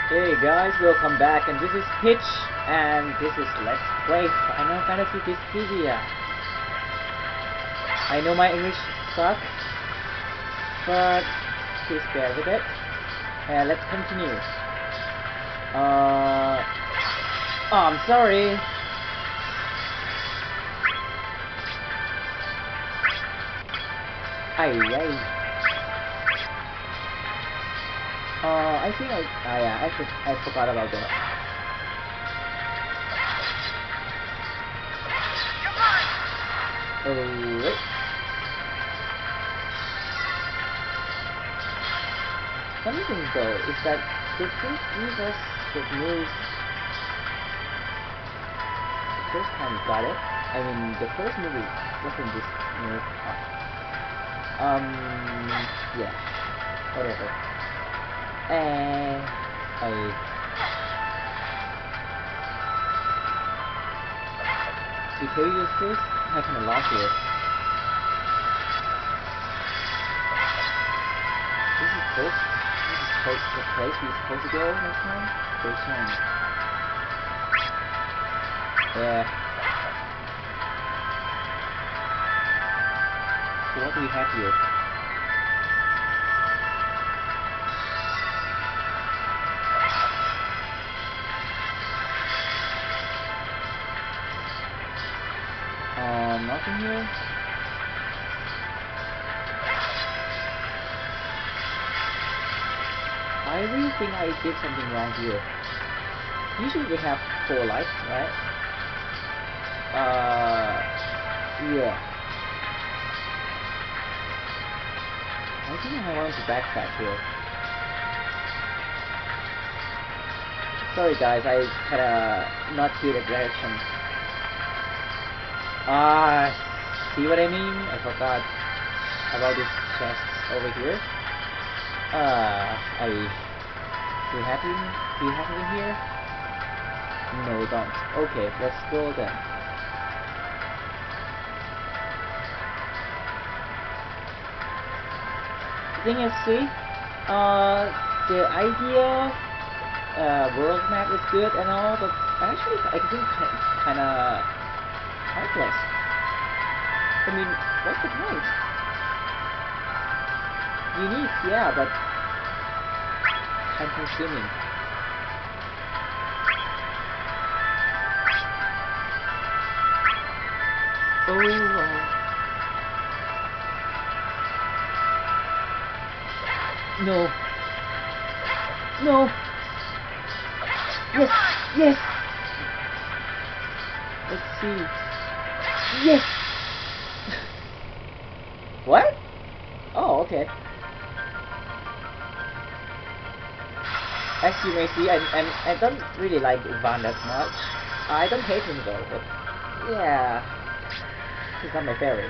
Hey guys, welcome back, and this is Pitch, and this is Let's Play Final Fantasy Dissidia. I know my English sucks, but please bear with it. And let's continue. Oh, I'm sorry. Ay. I think I forgot about that. Oh, wait. Funny thing though is that they didn't give us the moves the first time we got it. I mean, the first movie wasn't this move. Yeah, whatever. Before you use this, I kinda lost here. This is the place we're supposed to go next time? First time. Yeah. So what do we have here? Nothing here? I really think I did something wrong here. Usually we have 4 lives, right? Yeah. I think I want to backtrack here. Sorry guys, I kinda not good at direction. See what I mean? I forgot about this chest over here. Do we have him here? No, we don't. Okay, let's go then. The thing is, see, the idea world map is good and all, but actually I think kinda pointless. I mean, what's the point? Unique, yeah, but time consuming. Oh wow. No. No. Yes. Yes. Let's see. Yes. What? Oh, okay. As you may see, I don't really like Ivan that much. I don't hate him though, but yeah, he's not my favorite.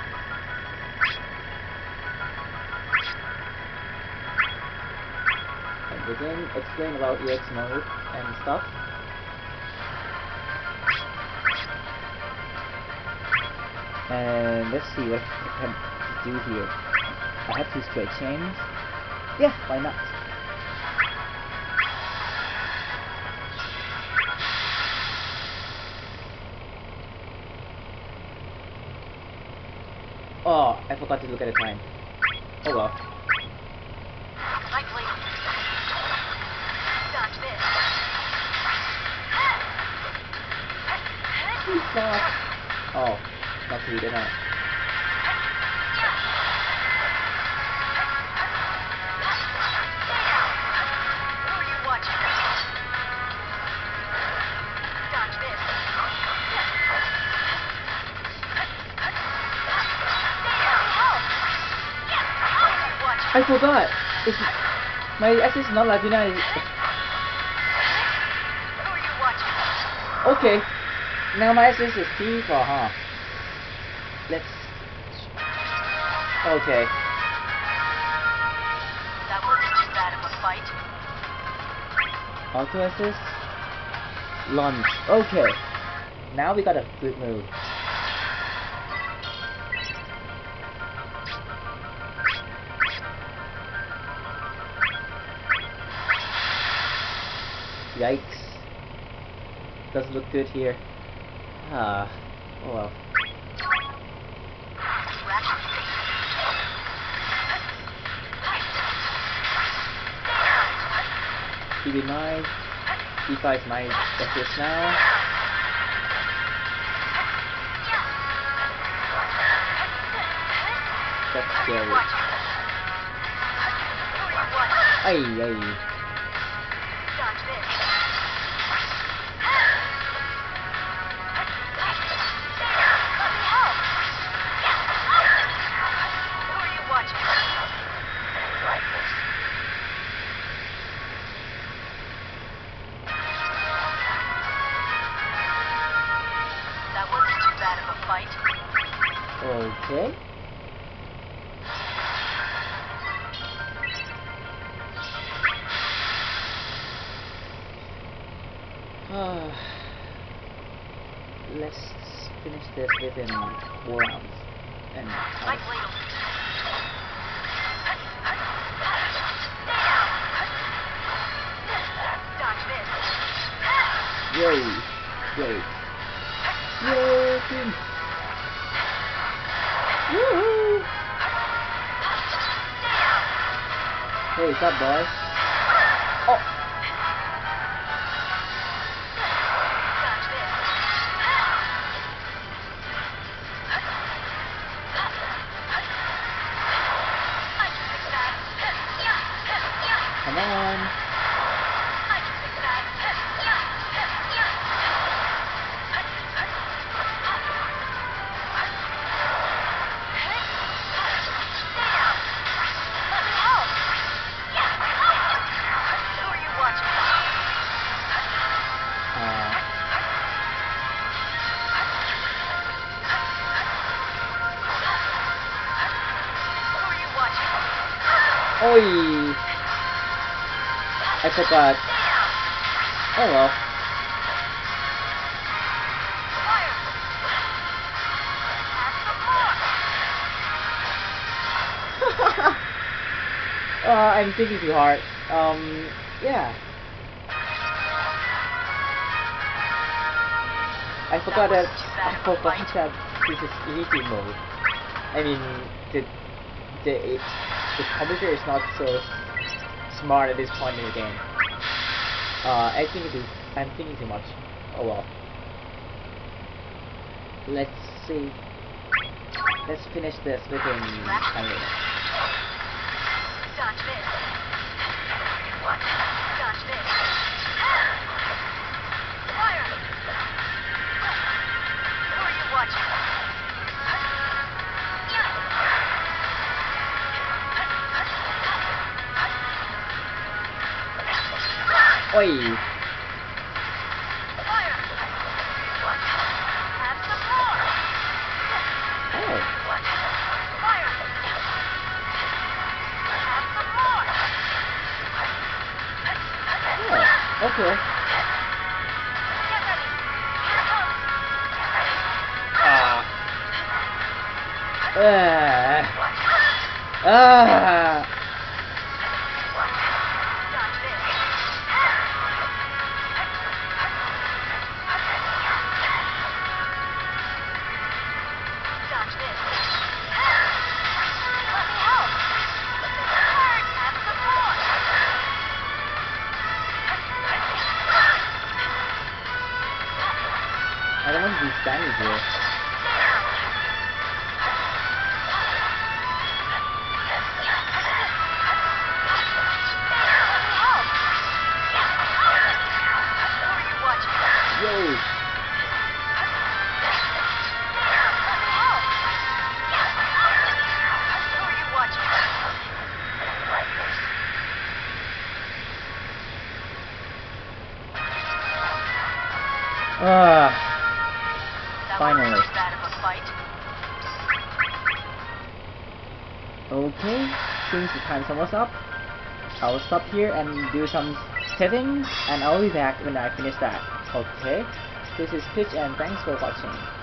And the game explain about EX mode and stuff. And let's see what I can do here. I have 2 straight chains. Yeah, why not? Oh, I forgot to look at the time. Oh well. Likely. Dodge this. Oh, not to read it out. Who are you watching? Dodge this. I forgot. My SS is not Latina. Who are you watching? Okay. Now my SS is T for Let's. Okay. That wasn't too bad of a fight. Auto assist. Launch. Okay. Now we got a good move. Yikes. Doesn't look good here. Oh well. Keep in mind, D5 might assist now. That's scary. Ay. Okay. Let's finish this within 4 rounds. And Great. Yo, team. Woohoo! Hey, what's up, boys? Oh! Come on! Oi! I forgot. Oh well. I'm thinking too hard. Yeah. I forgot that this is easy mode. I mean, the computer is not so smart at this point in the game. I'm thinking too much. Oh well. Let's see. Let's finish this within 10 minutes. Dodge this. Dodge this. Fire! Who are you watching? Oi! Fire! Have some more! Oh. Fire! Have some more! Yeah. Okay. Get ready! Here it comes! Dodge this. Dodge this. Let me help! Have some more! I don't want to be standing here. Yo! Finally. Okay, since the time's almost up, I'll stop here and do some settings, and I'll be back when I finish that. Okay, this is Pitch, and thanks for watching.